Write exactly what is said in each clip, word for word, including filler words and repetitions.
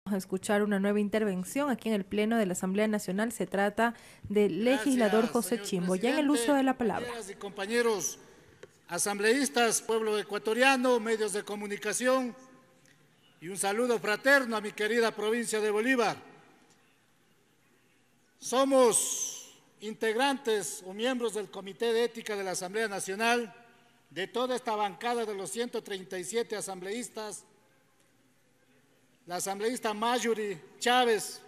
a escuchar una nueva intervención aquí en el Pleno de la Asamblea Nacional. Se trata del legislador Gracias, José señor Chimbo. Ya en el uso de la palabra. Compañeras y compañeros asambleístas, pueblo ecuatoriano, medios de comunicación, y un saludo fraterno a mi querida provincia de Bolívar. Somos integrantes o miembros del Comité de Ética de la Asamblea Nacional, de toda esta bancada de los ciento treinta y siete asambleístas, la asambleísta Mayuri Chávez,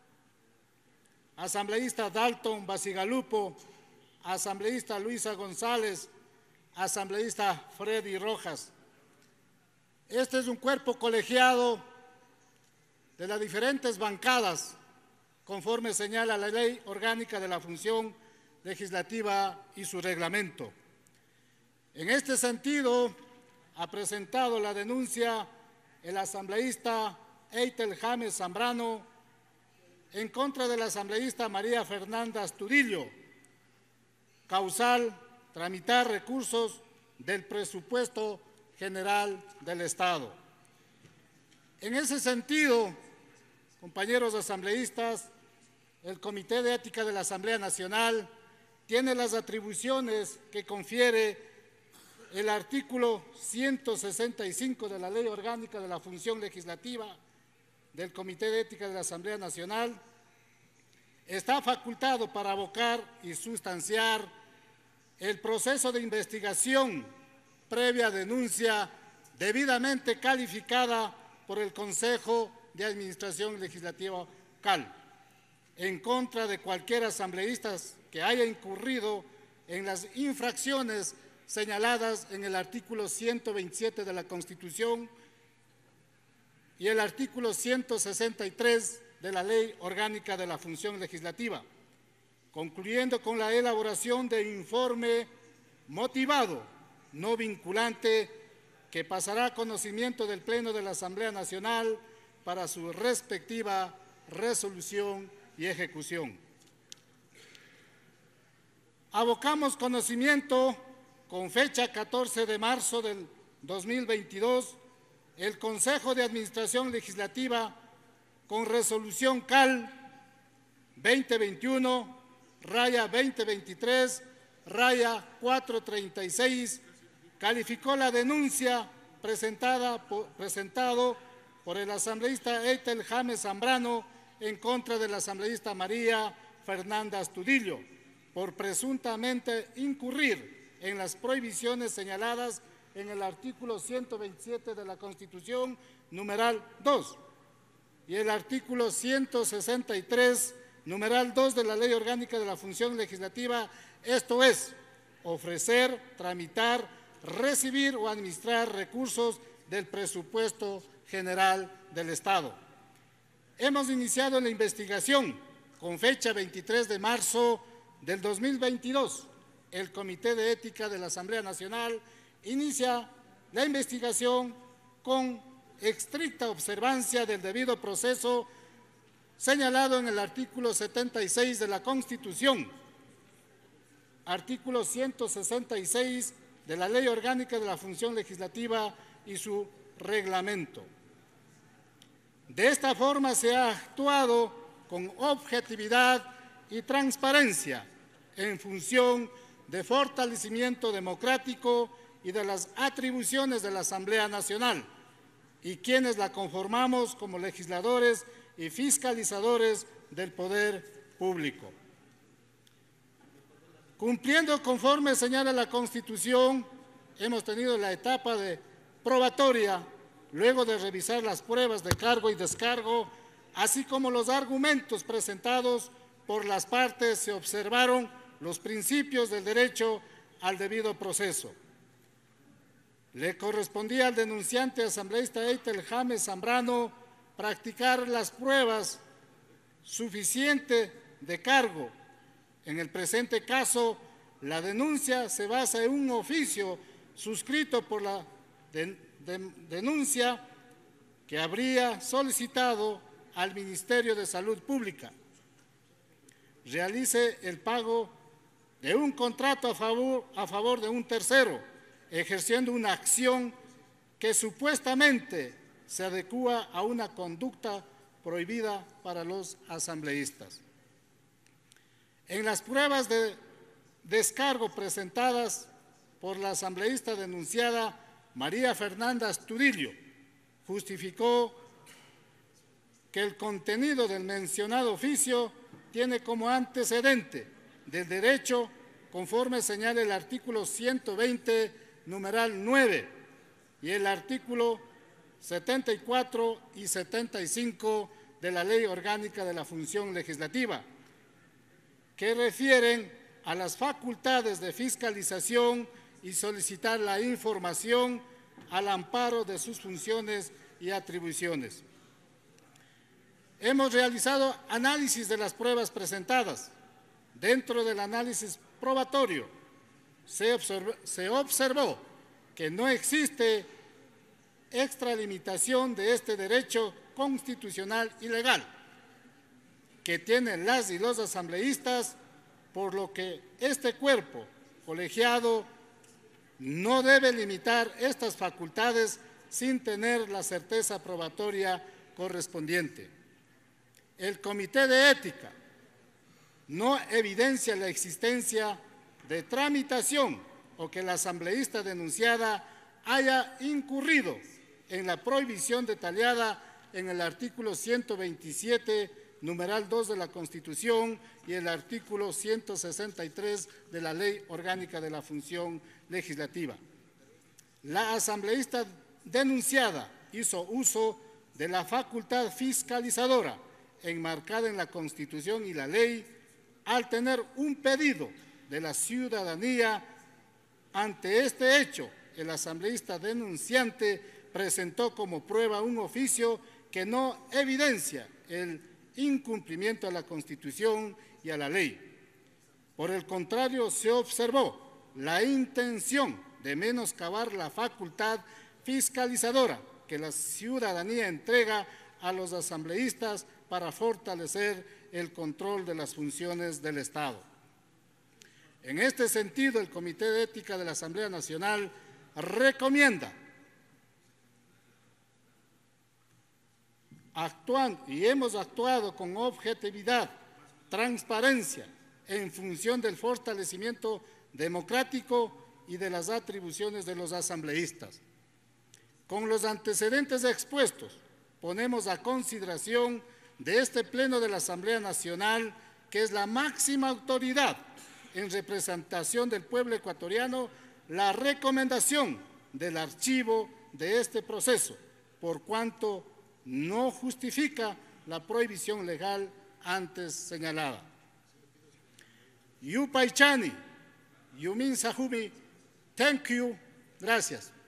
asambleísta Dalton Basigalupo, asambleísta Luisa González, asambleísta Freddy Rojas. Este es un cuerpo colegiado de las diferentes bancadas, conforme señala la Ley Orgánica de la Función Legislativa y su reglamento. En este sentido, ha presentado la denuncia el asambleísta Eitel James Zambrano en contra de la asambleísta María Fernanda Astudillo, causal tramitar recursos del presupuesto general del Estado. En ese sentido, compañeros asambleístas, el Comité de Ética de la Asamblea Nacional tiene las atribuciones que confiere el artículo ciento sesenta y cinco de la Ley Orgánica de la Función Legislativa del Comité de Ética de la Asamblea Nacional. Está facultado para abocar y sustanciar el proceso de investigación previa denuncia debidamente calificada por el Consejo de Administración Legislativa C A L en contra de cualquier asambleísta que haya incurrido en las infracciones señaladas en el artículo ciento veintisiete de la Constitución y el artículo ciento sesenta y tres de la Ley Orgánica de la Función Legislativa, concluyendo con la elaboración de informe motivado, no vinculante, que pasará a conocimiento del Pleno de la Asamblea Nacional para su respectiva resolución y ejecución. Abocamos conocimiento con fecha catorce de marzo del dos mil veintidós, el Consejo de Administración Legislativa, con resolución C A L veinte veintiuno, raya veinte veintitrés, raya cuatrocientos treinta y seis, calificó la denuncia presentada por, presentado por el asambleísta Eitel James Zambrano en contra de la asambleísta María Fernanda Astudillo por presuntamente incurrir en las prohibiciones señaladas en el artículo ciento veintisiete de la Constitución, numeral dos, y el artículo ciento sesenta y tres, numeral dos de la Ley Orgánica de la Función Legislativa, esto es, ofrecer, tramitar, recibir o administrar recursos del presupuesto general del Estado. Hemos iniciado la investigación con fecha veintitrés de marzo del dos mil veintidós. El Comité de Ética de la Asamblea Nacional inicia la investigación con estricta observancia del debido proceso señalado en el artículo setenta y seis de la Constitución, artículo ciento sesenta y seis de la Ley Orgánica de la Función Legislativa y su reglamento. De esta forma se ha actuado con objetividad y transparencia en función de fortalecimiento democrático y de las atribuciones de la Asamblea Nacional y quienes la conformamos como legisladores y fiscalizadores del poder público. Cumpliendo conforme señala la Constitución, hemos tenido la etapa de probatoria, luego de revisar las pruebas de cargo y descargo, así como los argumentos presentados por las partes, se observaron los principios del derecho al debido proceso. Le correspondía al denunciante asambleísta Eitel James Zambrano practicar las pruebas suficientes de cargo. En el presente caso, la denuncia se basa en un oficio suscrito por la de, de, denuncia que habría solicitado al Ministerio de Salud Pública realice el pago de un contrato a favor, a favor de un tercero, ejerciendo una acción que supuestamente se adecúa a una conducta prohibida para los asambleístas. En las pruebas de descargo presentadas por la asambleísta denunciada María Fernanda Astudillo, justificó que el contenido del mencionado oficio tiene como antecedente del derecho, conforme señala el artículo ciento veinte, numeral nueve, y el artículo setenta y cuatro y setenta y cinco de la Ley Orgánica de la Función Legislativa, que refieren a las facultades de fiscalización y solicitar la información al amparo de sus funciones y atribuciones. Hemos realizado análisis de las pruebas presentadas. Dentro del análisis probatorio se observó, se observó que no existe extralimitación de este derecho constitucional y legal que tienen las y los asambleístas, por lo que este cuerpo colegiado no debe limitar estas facultades sin tener la certeza probatoria correspondiente. El Comité de Ética no evidencia la existencia de tramitación o que la asambleísta denunciada haya incurrido en la prohibición detallada en el artículo ciento veintisiete, numeral dos de la Constitución y el artículo ciento sesenta y tres de la Ley Orgánica de la Función Legislativa. La asambleísta denunciada hizo uso de la facultad fiscalizadora enmarcada en la Constitución y la ley al tener un pedido de la ciudadanía. Ante este hecho, el asambleísta denunciante presentó como prueba un oficio que no evidencia el incumplimiento a la Constitución y a la ley. Por el contrario, se observó la intención de menoscabar la facultad fiscalizadora que la ciudadanía entrega a los asambleístas para fortalecer el control de las funciones del Estado. En este sentido, el Comité de Ética de la Asamblea Nacional recomienda actuando, y hemos actuado con objetividad, transparencia, en función del fortalecimiento democrático y de las atribuciones de los asambleístas. Con los antecedentes expuestos, ponemos a consideración de este Pleno de la Asamblea Nacional, que es la máxima autoridad en representación del pueblo ecuatoriano, la recomendación del archivo de este proceso, por cuanto no justifica la prohibición legal antes señalada. Yupaychani, Yumin Sahumi, thank you, gracias.